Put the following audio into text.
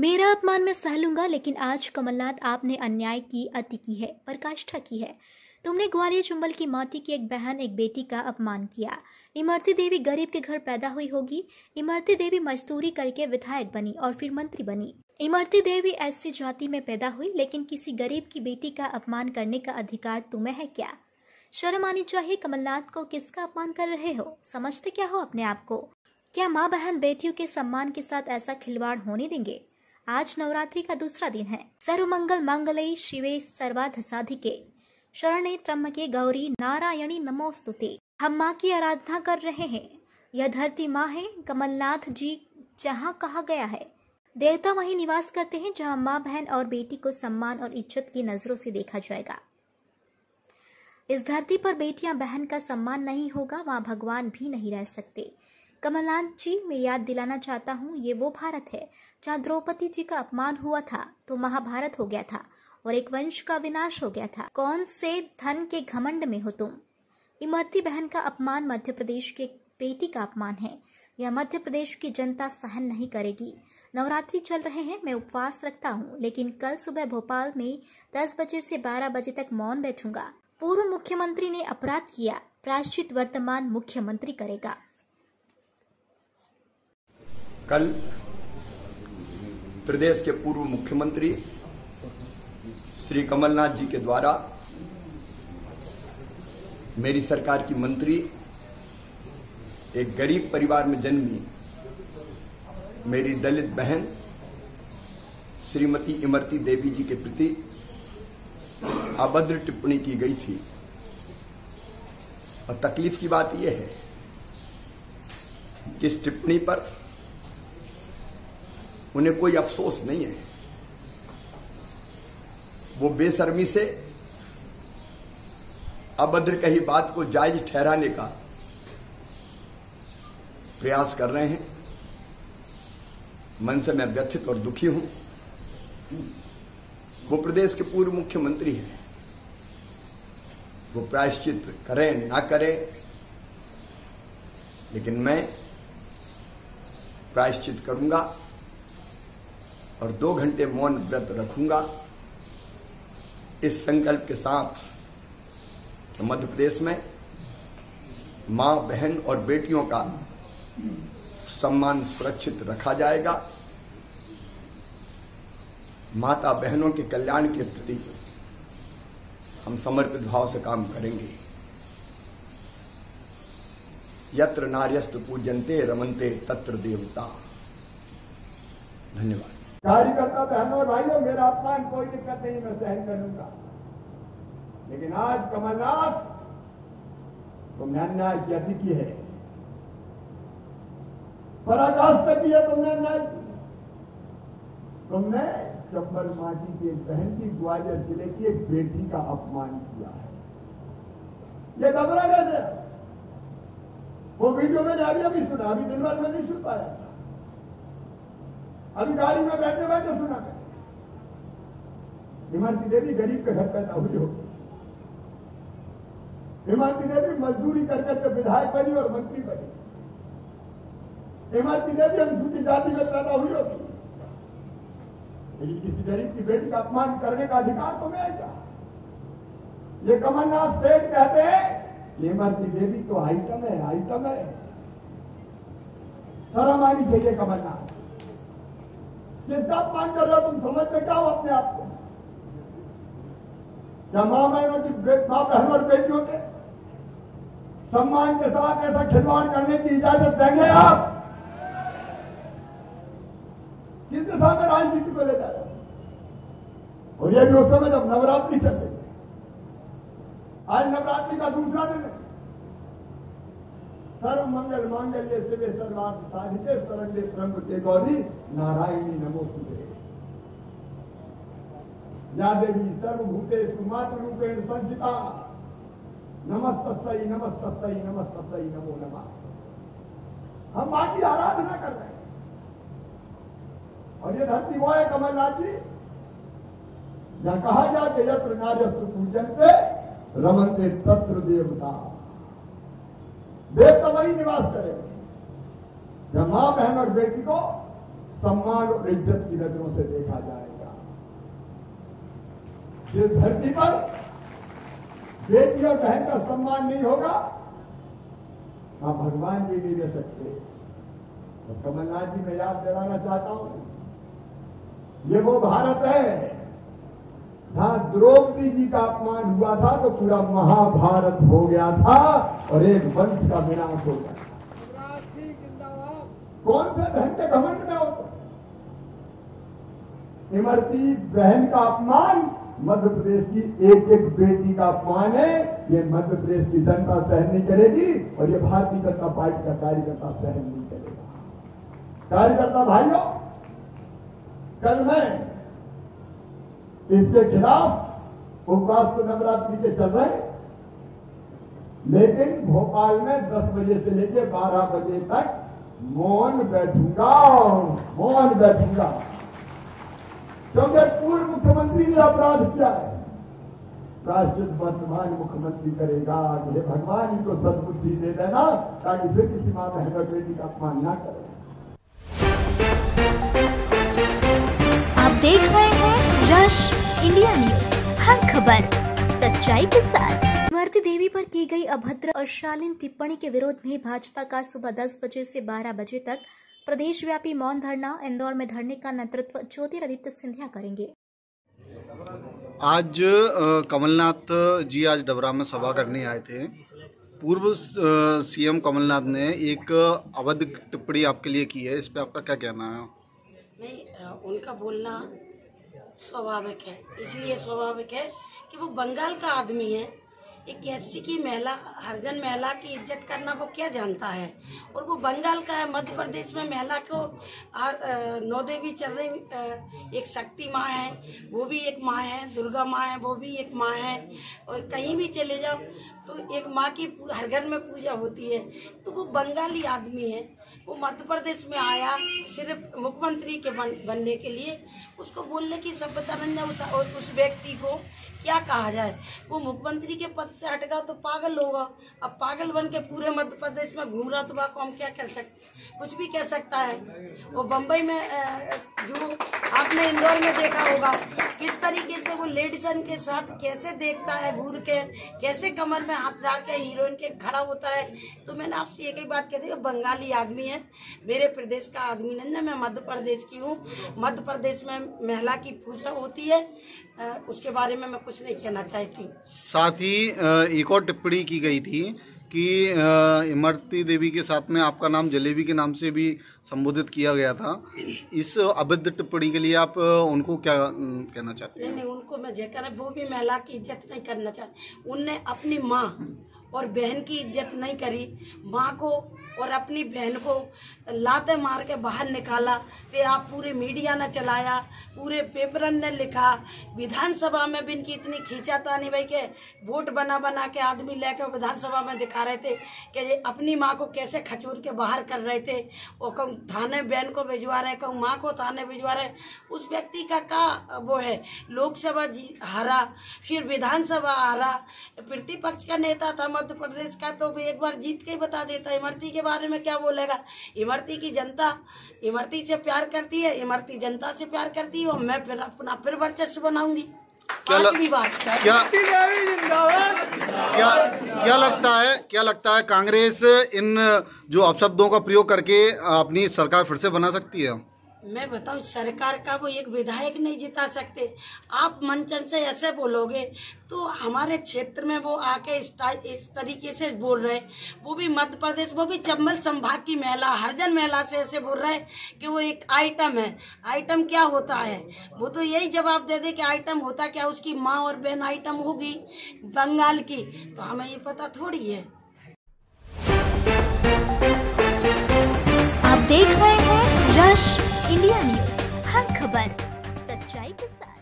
मेरा अपमान मैं सह लूंगा, लेकिन आज कमलनाथ आपने अन्याय की अति की है, पराकाष्ठा की है। तुमने ग्वालियर चंबल की माटी की एक बहन, एक बेटी का अपमान किया। इमरती देवी गरीब के घर पैदा हुई होगी। इमरती देवी मजदूरी करके विधायक बनी और फिर मंत्री बनी। इमरती देवी ऐसी जाति में पैदा हुई, लेकिन किसी गरीब की बेटी का अपमान करने का अधिकार तुम्हें है क्या? शर्म आनी चाहिए। कमलनाथ को किसका अपमान कर रहे हो? समझते क्या हो अपने आप को? क्या माँ बहन बेटियों के सम्मान के साथ ऐसा खिलवाड़ होने देंगे? आज नवरात्रि का दूसरा दिन है। सर्वमंगल मंगले शिवे सर्वार्थ साधिके शरणे त्र्यंबके गौरी नारायणी नमोस्तुते। हम माँ की आराधना कर रहे हैं। यह धरती माँ है। कमलनाथ जी जहाँ कहा गया है, देवता वहीं निवास करते हैं जहाँ माँ बहन और बेटी को सम्मान और इज्जत की नजरों से देखा जाएगा। इस धरती पर बेटियां बहन का सम्मान नहीं होगा, वहाँ भगवान भी नहीं रह सकते। कमलनाथ जी, मैं याद दिलाना चाहता हूँ, ये वो भारत है जहाँ द्रौपदी जी का अपमान हुआ था तो महाभारत हो गया था और एक वंश का विनाश हो गया था। कौन से धन के घमंड में हो तुम? इमरती बहन का अपमान मध्य प्रदेश के बेटी का अपमान है। यह मध्य प्रदेश की जनता सहन नहीं करेगी। नवरात्रि चल रहे हैं, मैं उपवास रखता हूँ, लेकिन कल सुबह भोपाल में 10 बजे से 12 बजे तक मौन बैठूंगा। पूर्व मुख्यमंत्री ने अपराध किया, प्रायश्चित वर्तमान मुख्यमंत्री करेगा। कल प्रदेश के पूर्व मुख्यमंत्री श्री कमलनाथ जी के द्वारा मेरी सरकार की मंत्री, एक गरीब परिवार में जन्मी मेरी दलित बहन श्रीमती इमरती देवी जी के प्रति अभद्र टिप्पणी की गई थी। और तकलीफ की बात यह है कि इस टिप्पणी पर उन्हें कोई अफसोस नहीं है। वो बेशर्मी से अभद्र कही बात को जायज ठहराने का प्रयास कर रहे हैं। मन से मैं व्यथित और दुखी हूं। वो प्रदेश के पूर्व मुख्यमंत्री हैं। वो प्रायश्चित करें ना करें, लेकिन मैं प्रायश्चित करूंगा और 2 घंटे मौन व्रत रखूंगा, इस संकल्प के साथ कि मध्य प्रदेश में मां, बहन और बेटियों का सम्मान सुरक्षित रखा जाएगा। माता बहनों के कल्याण के प्रति हम समर्पित भाव से काम करेंगे। यत्र नार्यस्तु पूज्यन्ते रमन्ते तत्र देवता। धन्यवाद। कार्यकर्ता बहनों और भाइयों, मेरा अपमान कोई दिक्कत नहीं, मैं सहन कर लूंगा। लेकिन आज कमलनाथ, तुमने अन्याय की अति की है, पराकाष्ठा की है तुमने अन्याय की। तुमने चंबल माटी की एक बहन की, ग्वालियर जिले की एक बेटी का अपमान किया है। ये घबरा गए। वो वीडियो मैंने अभी सुना, अभी दिन भर में नहीं सुन पाया था, अभी गाड़ी में बैठे बैठे सुना कर। इमरती देवी गरीब के घर पैदा हुई होगी। इमरती देवी मजदूरी करके विधायक बनी और मंत्री बनी। इमरती देवी अनुसूचित जाति में पैदा हुई होगी। लेकिन किसी गरीब की बेटी का अपमान करने का अधिकार तुम्हें है क्या? ये कमलनाथ सेठ कहते हैं इमरती देवी तो आइटम है, आइटम है। शर्म आनी चाहिए कमलनाथ। किसका अपमान कर रहे हो तुम? समझते क्या हो अपने आप को? क्या मां बहनों की मां बहनों और बेटियों के सम्मान के साथ ऐसा खिलवाड़ करने की इजाजत देंगे आप? किस दिशा में राजनीति को ले जा रहे हो? और ये भी उस समय जब नवरात्रि चल रही है। आज नवरात्रि का दूसरा दिन है। सर्व मंगल मांगल्ये शिवे सर्वार्थ साधिके शरण्ये त्र्यंबके गौरी नारायणी नमोस्तुते। या देवी सर्वभूतेषु मातृरूपेण संस्थिता नमस्तस्यै नमस्तस्यै नमस्तस्यै नमो नमः। हम मां की आराधना कर रहे हैं। और ये धरती वो है कमलनाथ जी जहां कहा जाए कि यत्र नार्यस्तु पूज्यन्ते रमन्ते तत्र देवता। देवता वही निवास करेंगे जब मां, बहन और बेटी को सम्मान और इज्जत की नजरों से देखा जाएगा। जिस धरती पर बेटी और बहन का सम्मान नहीं होगा, वहां भगवान भी नहीं रह सकते। तो कमलनाथ जी मैं याद दिलाना चाहता हूं, ये वो भारत है जहां द्रौपदी जी का अपमान हुआ था तो पूरा महाभारत हो गया था और एक वंश का विनाश हो गया। कौन से बहन के घमंड में होता? इमरती बहन का अपमान मध्य प्रदेश की एक एक बेटी का अपमान है। ये मध्य प्रदेश की जनता सहन नहीं करेगी और ये भारतीय जनता पार्टी का कार्यकर्ता सहन नहीं करेगा। कार्यकर्ता भाइयों, कल मैं इसके खिलाफ उपवास तो नवरात्रि के चल रहे, लेकिन भोपाल में 10 बजे से लेकर 12 बजे तक मौन बैठूंगा, मौन बैठूंगा, क्योंकि पूर्व मुख्यमंत्री ने अपराध किया है। प्रायश्चित वर्तमान मुख्यमंत्री करेगा। ये भगवान इनको सद्बुद्धि दे देना ताकि फिर किसी मां बहन और बेटी का अपमान ना करे। आप देख रहे हैं रश इंडिया न्यूज, हर खबर सच्चाई के साथ। इमरती देवी पर की गई अभद्र और शालीन टिप्पणी के विरोध में भाजपा का सुबह 10 बजे से 12 बजे तक प्रदेश व्यापी मौन धरना। इंदौर में धरने का नेतृत्व ज्योतिरादित्य सिंधिया करेंगे। आज कमलनाथ जी आज डबरा में सभा करने आए थे। पूर्व सीएम कमलनाथ ने एक अवैध टिप्पणी आपके लिए की है, इस पे आपका क्या कहना है? नहीं, उनका बोलना स्वाभाविक है, इसलिए स्वाभाविक है कि वो बंगाल का आदमी है। एक एससी की महिला, हरिजन महिला की इज्जत करना वो क्या जानता है? और वो बंगाल का है। मध्य प्रदेश में महिला को 9 देवी चल रही, एक शक्ति माँ है, वो भी एक माँ है, दुर्गा माँ है, वो भी एक माँ है। और कहीं भी चले जाओ तो एक माँ की हर घर में पूजा होती है। तो वो बंगाली आदमी है, वो मध्य प्रदेश में आया सिर्फ मुख्यमंत्री के बनने के लिए। उसको बोलने की सभ्यता नहीं, उस व्यक्ति को क्या कहा जाए? वो मुख्यमंत्री के पद से हटेगा तो पागल होगा। अब पागल बन के पूरे मध्य प्रदेश में घूम रहा तो वह को हम क्या कर सकते? कुछ भी कह सकता है। वो बम्बई में जो आपने इंदौर में देखा होगा किस तरीके से वो लेडीजन के साथ कैसे देखता है, घूर के कैसे कमर में हाथ डाल के हीरोइन के खड़ा होता है। तो मैंने आपसे एक ही बात कह दी, बंगाली आदमी है, मेरे प्रदेश का आदमी नहीं है। मैं मध्य प्रदेश की हूँ। मध्य प्रदेश में महिला की पूजा होती है, उसके बारे में मैं कुछ नहीं कहना चाहती। साथ ही एक और टिप्पणी की गई थी कि इमरती देवी के साथ में आपका नाम जलेबी के नाम से भी संबोधित किया गया था। इस अभद्र टिप्पणी के लिए आप उनको क्या कहना चाहते हैं? नहीं, उनको मैं जयकर, वो भी महिला की इज्जत नहीं करना चाहती। उनने अपनी माँ और बहन की इज्जत नहीं करी। माँ को और अपनी बहन को लाते मार के बाहर निकाला तो आप पूरे मीडिया ने चलाया, पूरे पेपरन ने लिखा। विधानसभा में भी इनकी इतनी खींचातानी भाई के वोट बना बना के आदमी लेकर विधानसभा में दिखा रहे थे कि अपनी माँ को कैसे खचूर के बाहर कर रहे थे। और कहूँ थाने बहन को भिजवा रहे, कहूँ माँ को थाने भिजवा रहे। उस व्यक्ति का वो है, लोकसभा हारा, फिर विधानसभा हारा, प्रतिपक्ष का नेता था मध्य प्रदेश का, तो भी एक बार जीत के ही बता देता। इमरती के बारे में क्या बोलेगा? इमरती की जनता इमरती से प्यार करती है, इमरती जनता से प्यार करती है। और मैं फिर अपना फिर वर्चस्व बनाऊंगी। पांचवी बात क्या लगता है कांग्रेस इन जो अपशब्दों का प्रयोग करके अपनी सरकार फिर से बना सकती है? मैं बताऊं, सरकार का वो एक विधायक नहीं जिता सकते। आप मंचन से ऐसे बोलोगे तो हमारे क्षेत्र में वो आके इस तरीके से बोल रहे, वो भी मध्य प्रदेश, वो भी चंबल संभाग की महिला, हरिजन महिला से ऐसे बोल रहे कि वो एक आइटम है। आइटम क्या होता है? वो तो यही जवाब दे दे कि आइटम होता क्या, उसकी माँ और बहन आइटम होगी बंगाल की, तो हमें ये पता थोड़ी है। आप देख रहे हैं रश इंडिया न्यूज, हर खबर सच्चाई के साथ।